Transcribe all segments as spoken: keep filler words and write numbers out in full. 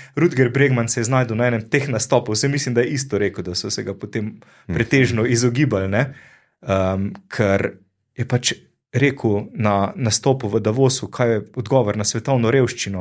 Rutger Bregman se je znajdel na enem teh nastopov, vse mislim, da je isto rekel, da so se ga potem pretežno izogibali, ne? Um, ker je pač rekel na nastopu v Davosu, kaj je odgovor na svetovno revščino.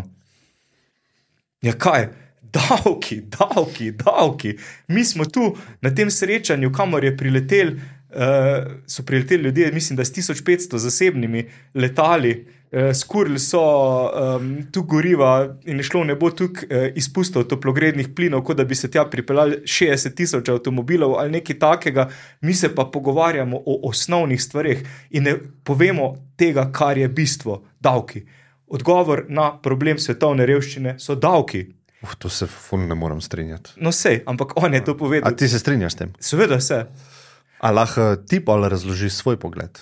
Ja, kaj? Davki, davki, davki. Mi smo tu na tem srečanju, kamor je priletel, uh, so prileteli ljudje, mislim, da s tisoč petsto zasebnimi letali, uh, skurili so um, tu goriva in je šlo ne bo tukaj uh, izpustov toplogrednih plinov, kot da bi se tja pripeljali šestdeset tisoč avtomobilov ali nekaj takega. Mi se pa pogovarjamo o osnovnih stvareh in ne povemo tega, kar je bistvo, davki. Odgovor na problem svetovne revščine so davki. Uf, to se ful ne moram strinjati. No sej, ampak on je to povedal. A ti se strinjaš s tem? Seveda se. A lahko ti pa razložiš svoj pogled?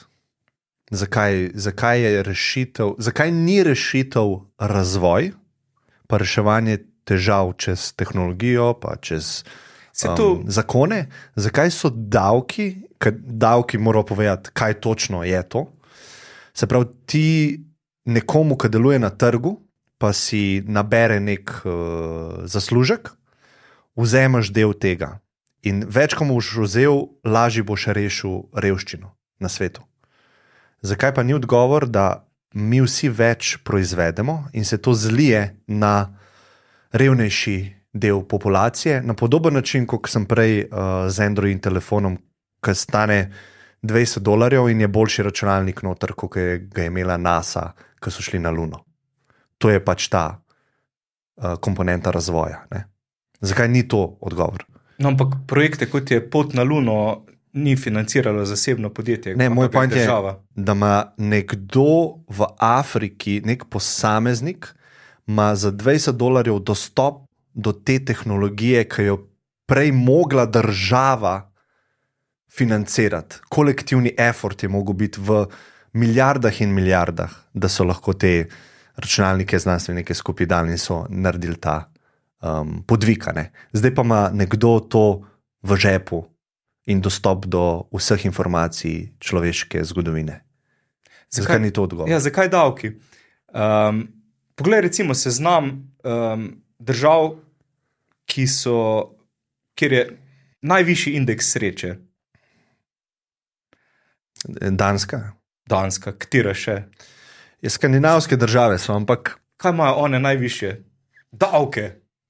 Zakaj, zakaj je rešitev, zakaj ni rešitev razvoj, pa reševanje težav čez tehnologijo, pa čez um, to... zakone? Zakaj so davki, ker davki morajo povedati, kaj točno je to? Se pravi, ti nekomu, ki deluje na trgu, pa si nabere nek uh, zaslužek, vzameš del tega. In več, ko boš vzel, lažje boš rešil revščino na svetu. Zakaj pa ni odgovor, da mi vsi več proizvedemo in se to zlije na revnejši del populacije, na podoben način, kot sem prej uh, z Android telefonom, ki stane dvajset dolarjev in je boljši računalnik noter, kot je ga imela NASA, ki so šli na Luno. To je pač ta uh, komponenta razvoja. Ne? Zakaj ni to odgovor? No, ampak projekte, kot je Pot na Luno, ni financiralo zasebno podjetje. Ne, moj point je, da ima nekdo v Afriki, nek posameznik, ima za dvajset dolarjev dostop do te tehnologije, ki jo prej mogla država financirati. Kolektivni effort je mogel biti v milijardah in milijardah, da so lahko te računalnike, znanstvenike skupaj dali in so naredili ta um, podvikane. Zdaj pa ima nekdo to v žepu in dostop do vseh informacij človeške zgodovine. Zakaj, zakaj ni to odgovor? Ja, zakaj davki? Um, poglej, recimo seznam um, držav, ki so, kjer je najvišji indeks sreče. Danska. Danska, katera še? Je skandinavske države so, ampak... Kaj imajo one najvišje? Davke.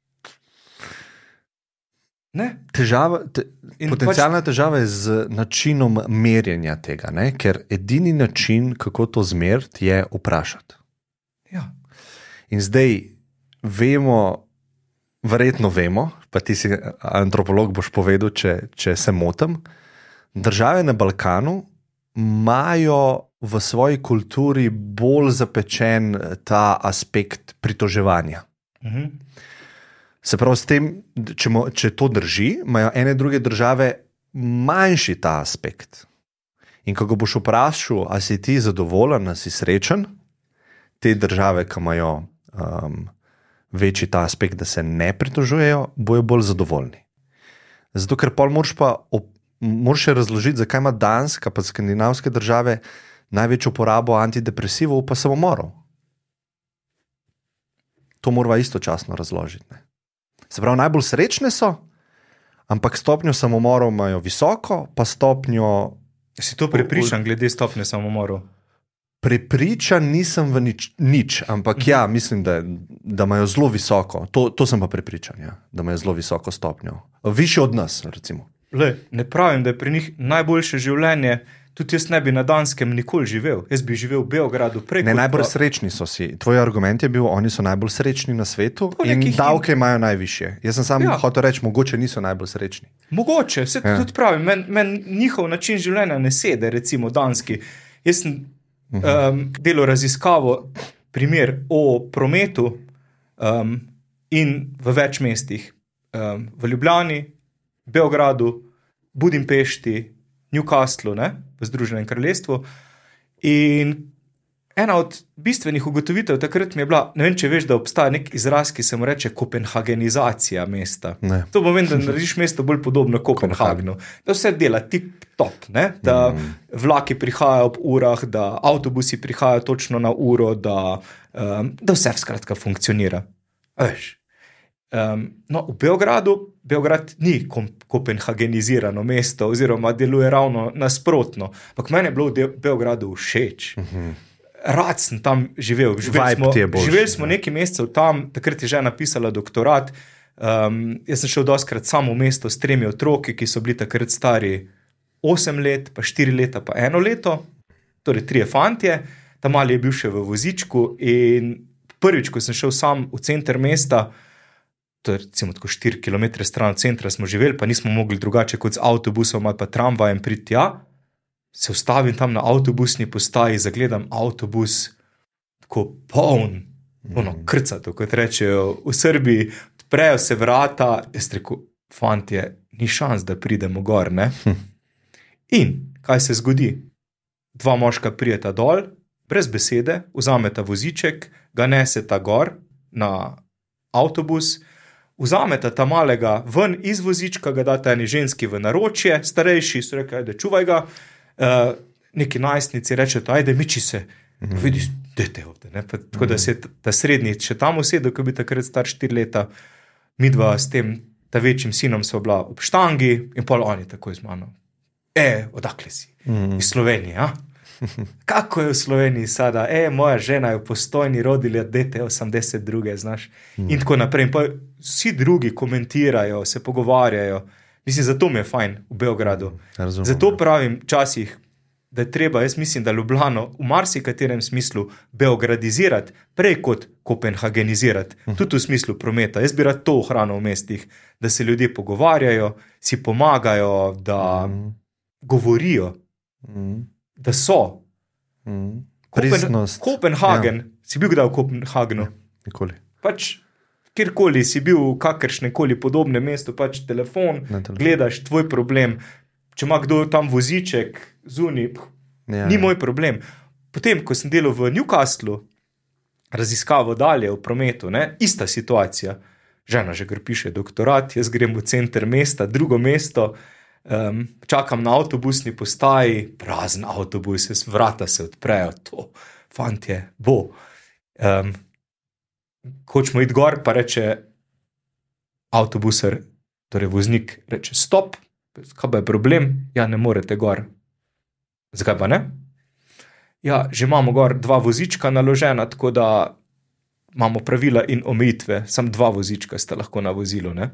Ne? Težava, te, potencijalna pač... težava je z načinom merjenja tega, ne? Ker edini način, kako to zmeriti, je vprašati. Ja. In zdaj vemo, verjetno vemo, pa ti si antropolog boš povedal, če, če se motim, države na Balkanu imajo v svoji kulturi bolj zapečen ta aspekt pritoževanja. Mhm. Se pravi, s tem, če, mo, če to drži, imajo ene druge države manjši ta aspekt. In ko ga boš vprašal, a si ti zadovoljen, a si srečen, te države, ki imajo um, večji ta aspekt, da se ne pritožujejo, bojo bolj zadovoljni. Zato, ker pol moraš pa op, moraš še razložiti, zakaj ima Danska pa skandinavske države največjo porabo antidepresivov pa samomorov. To morava istočasno razložiti. Ne? Se pravi, najbolj srečne so, ampak stopnjo samomorov imajo visoko, pa stopnjo... Si to prepričan glede stopnje samomorov? Prepričan nisem v nič, nič ampak mhm. ja, mislim, da, da imajo zelo visoko. To, to sem pa prepričan, ja, da imajo zelo visoko stopnjo. Višje od nas, recimo. Le, ne pravim, da je pri njih najboljše življenje. Tudi jaz ne bi na Danskem nikoli živel. Jaz bi živel v Beogradu preko... Ne, najbolj pa... srečni so si. Tvoj argument je bil, oni so najbolj srečni na svetu in davke imajo najvišje. Jaz sem sam ja. hotel reči, mogoče niso najbolj srečni. Mogoče, se ja. tudi pravim. Meni men njihov način življenja ne sede, recimo danski. Jaz sem uh-huh. um, delal raziskavo, primer o prometu um, in v več mestih. Um, v Ljubljani, Beogradu, Budimpešti, Newcastlu, ne, v Združenem kraljestvu. In ena od bistvenih ugotovitev takrat mi je bila, ne vem, če veš, da obstaja nek izraz, ki se mu reče kopenhagenizacija mesta. Ne. To pomeni, da narediš mesto bolj podobno Kopenhagnu. Da vse dela tip-top, ne, da mm. vlaki prihajajo ob urah, da avtobusi prihajajo točno na uro, da, um, da vse skratka funkcionira. Veš. Um, no, v Beogradu, Beograd ni kopenhagenizirano mesto, oziroma deluje ravno nasprotno. Ampak meni je bilo v Beogradu všeč. Uh-huh. Rad sem tam živel. Živeli smo, živeli smo nekaj mesecev tam, takrat je žena napisala doktorat. Um, jaz sem šel doskrat samo v mesto s tremi otroki, ki so bili takrat stari osem let, pa štiri leta, pa eno leto. Torej trije fantje. Ta mali je bil še v vozičku in prvič, ko sem šel sam v center mesta, to je recimo tako štiri kilometre stran od centra smo živeli, pa nismo mogli drugače kot z avtobusom ali pa tramvajem priti tja, se ustavim tam na avtobusni postaji, zagledam avtobus tako poln, ono krcato, kot rečejo v Srbiji, odprejo se vrata, jaz rekel, fantje, ni šans, da pridemo gor, ne? In kaj se zgodi? Dva moška prijeta dol, brez besede, vzameta voziček, ga neseta gor na avtobus, vzameta ta malega ven iz vozička, ga data eni ženski v naročje, starejši so rekli, ajde, čuvaj ga, uh, neki najstnici rečejo, ajde, miči se, mm-hmm. vidi, dete ovde, ne, pa, tako mm-hmm. da se je ta srednji še tam usedel, ko bi takrat star štiri leta, midva s tem, ta večjim sinom sva bila ob štangi in pol oni tako z mano, e, odakle si? Mm-hmm. Iz Slovenije, a? Kako je v Sloveniji sada, e, moja žena je v Postojni rodila dete osemdeset druge, znaš, mm. in tako naprej. In pa vsi drugi komentirajo, se pogovarjajo. Mislim, zato mi je fajn v Beogradu. Razumem, zato pravim časih, da je treba, jaz mislim, da Ljubljano v marsikaterem smislu beogradizirati, prej kot kopenhagenizirati, mm. tudi v smislu prometa. Jaz bi rad to ohranil v mestih, da se ljudje pogovarjajo, si pomagajo, da mm. govorijo. Mm. Da so. Mm. Pristnost. Kopen, Kopenhagen, ja. Si bil kdaj v Kopenhagenu? Ja, nikoli. Pač, kjerkoli si bil v kakršnekoli podobnem mestu, pač telefon, telefon, gledaš tvoj problem. Če ima kdo tam voziček, zunaj, ja, ni ja. Moj problem. Potem, ko sem delal v Newcastlu, raziskavo dalje v prometu, ne, ista situacija. Žena že gre piše doktorat, jaz grem v center mesta, drugo mesto, Um, čakam na avtobusni postaji, prazen avtobus, vrata se odprejo, to, fantje, bo. Um, hočemo iti gor, pa reče avtobuser, torej voznik, reče stop, kaj pa je problem? Ja, ne morete gor. Zakaj pa ne? Ja, že imamo gor dva vozička naložena, tako da imamo pravila in omejitve, sam dva vozička sta lahko na vozilu, ne?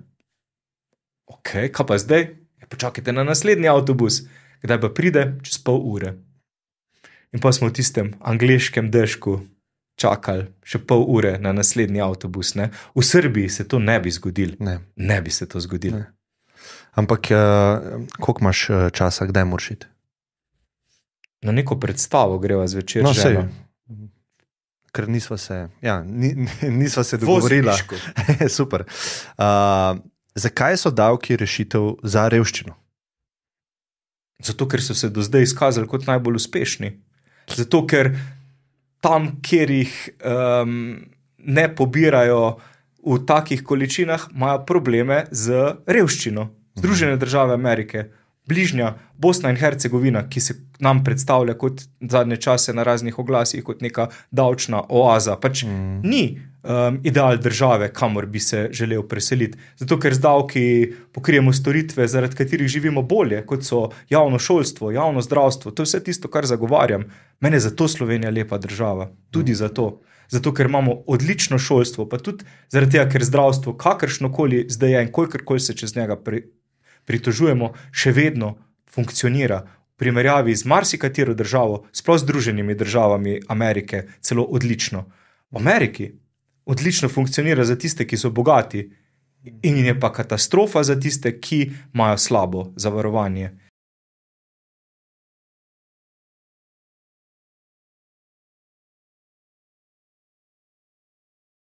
Ok, kaj pa zdaj? Počakajte na naslednji avtobus, kdaj pa pride, čez pol ure. In pa smo v tistem angleškem dežku čakali še pol ure na naslednji avtobus. Ne? V Srbiji se to ne bi zgodilo. Ne. ne bi se to zgodilo. Ne. Ampak, uh, koliko imaš časa, kdaj moraš iti? Na neko predstavo greva zvečer. No, sej, ker nisva se, ja, ni, nisva se dogovorila. Super. Uh, Zakaj so davki rešitev za revščino? Zato, ker so se do zdaj izkazali kot najbolj uspešni. Zato, ker tam, kjer jih um, ne pobirajo v takih količinah, imajo probleme z revščino. Združene države Amerike, bližnja Bosna in Hercegovina, ki se nam predstavlja kot zadnje čase na raznih oglasih, kot neka davčna oaza, pač mm. ni um, ideal države, kamor bi se želel preseliti. Zato, ker z davki pokrijemo storitve, zaradi katerih živimo bolje, kot so javno šolstvo, javno zdravstvo. To je vse tisto, kar zagovarjam. Mene je zato Slovenija lepa država. Tudi mm. zato. Zato, ker imamo odlično šolstvo, pa tudi zaradi tega, ker zdravstvo kakršnokoli zdaj je in kolikorkoli se čez njega pri, pritožujemo, še vedno funkcionira v primerjavi z marsikatero državo, sploh Združenimi državami Amerike, celo odlično. V Ameriki odlično funkcionira za tiste, ki so bogati, in je pa katastrofa za tiste, ki imajo slabo zavarovanje.